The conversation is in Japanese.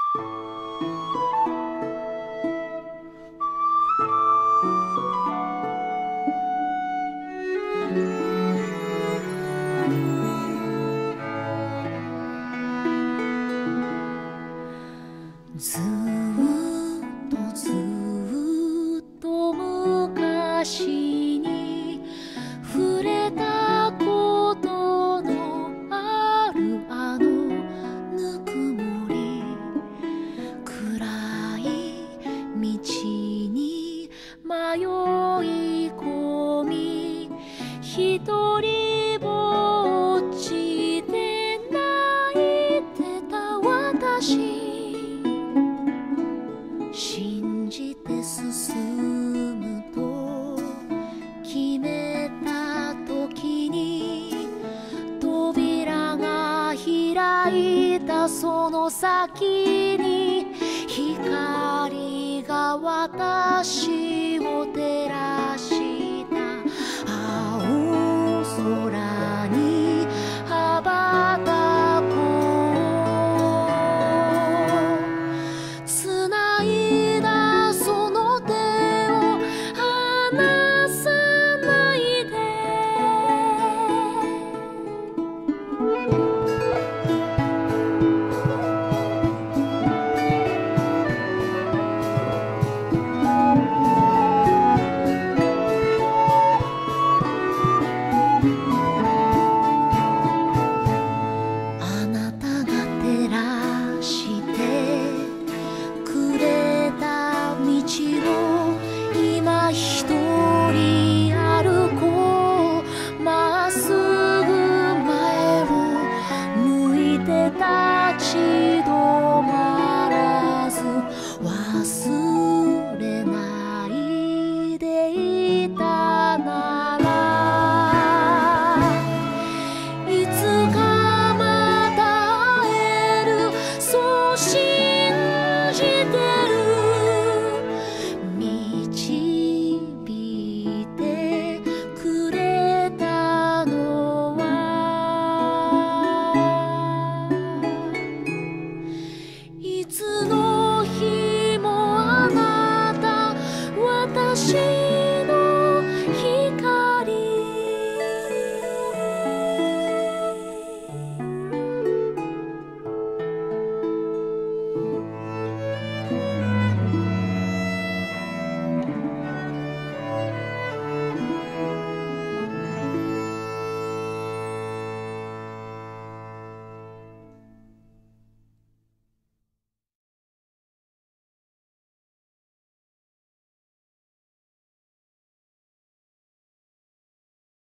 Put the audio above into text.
ずーっとずーっと昔に触れたことのあるあのぬくもり、暗い道に迷い込み、一人ぼっちで泣いてた私、信じて進むと決めた時に、扉が開いたその先に、光が私を照らした青空に羽ばたこう。繋いだその手を離さないで。